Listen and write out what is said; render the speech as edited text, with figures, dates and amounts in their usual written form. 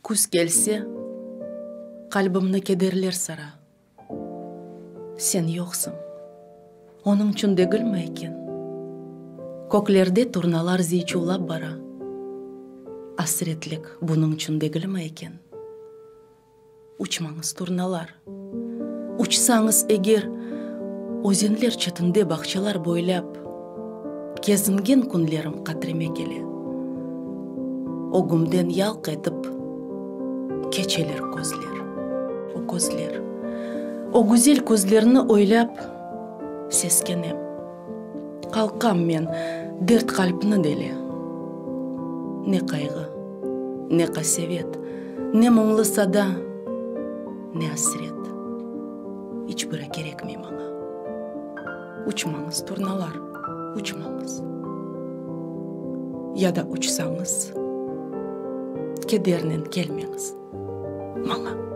Күз келсе, калбымны кедерлер сара. Сен йоксың, оның чун дегилме экен. Көклерде турналар зийчулап бара. Асыретлик буның чун дегилме экен. Учмаңыз турналар. Учсаңыз эгер, өзенлер чытынде бакчалар бойлап, кезинген күнлерим кадриме келе. Огумден ялк этип, кечелер көзлер. О көзлер. О гүзел көзлерни ойлап, сескенем. Калкам мен дерт калпны деле. Не кайгы, не касевет, не мұңлы сада, не асырет. Ичбирі керекмей маңа. Учмаңыз, турналар, учмаңыз. Яда учсаңыз, кедернен келмеңіз маңа.